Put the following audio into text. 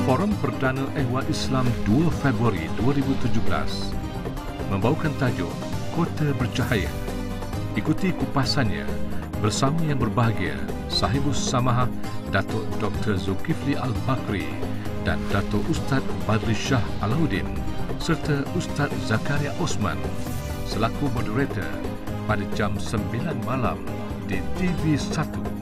Forum Perdana Ehwal Islam 2 Februari 2017 membawakan tajuk Kota Bercahaya. Ikuti kupasannya bersama yang berbahagia Sahibus Samahah Datuk Dr. Zulkifli Al-Bakri dan Datuk Ustaz Badri Shah Alauddin serta Ustaz Zakaria Osman selaku moderator pada jam 9 malam di TV1